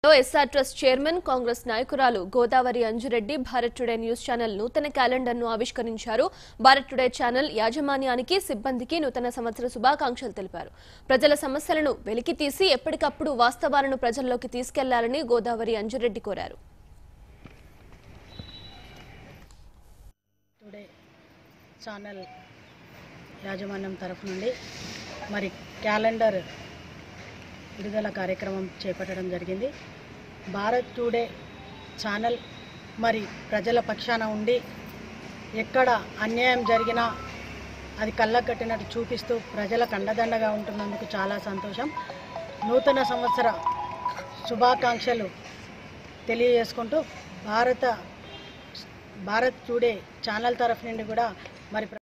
SR trust chairman Congress నాయకురాలు Godavari Anjireddy Bharat today news channel నూతన క్యాలెండర్ను ఆవిష్కరించారు. భారత్ టుడే ఛానల్ యాజమాన్యానికి, సిబ్బందికి నూతన సంవత్సర శుభాకాంక్షలు తెలిపారు. ప్రజల సమస్యలను వెలికితీసి ఎప్పటికప్పుడు వాస్తవాలను ప్రజల్లోకి తీసుకెళ్లాలని గోదావరి అంజిరెడ్డి కోరారు. టుడే ఛానల్ యాజమాన్యం తరఫు నుండి మరి క్యాలెండర్ విడుదల కార్యక్రమం చేపట్టడం జరిగింది. భారత్ టుడే ఛానల్ మరి ప్రజల పక్షాన ఉండి ఎక్కడ అన్యాయం జరిగినా అది కళ్ళకు కట్టినట్టు చూపిస్తూ ప్రజలకు అండదండగా ఉంటున్నందుకు చాలా సంతోషం. నూతన సంవత్సర శుభాకాంక్షలు తెలియజేసుకుంటూ భారత్ టుడే ఛానల్ తరఫు నుండి కూడా మరి